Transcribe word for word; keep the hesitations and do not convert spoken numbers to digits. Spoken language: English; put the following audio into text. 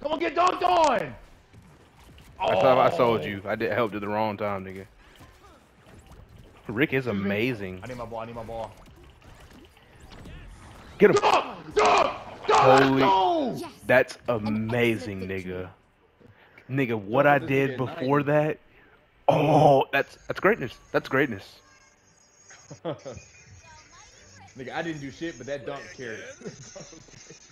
Come on, get dunked on! Oh. I thought I sold you. I did helped at the wrong time, nigga. Rick is amazing. I need my ball. I need my ball. Get him. Dunk! Dunk! Holy. Dunk! Yes. That's amazing, nigga. Nigga, what I did before that. Oh, that's that's greatness. That's greatness. Nigga, I didn't do shit, but that dunk carried it.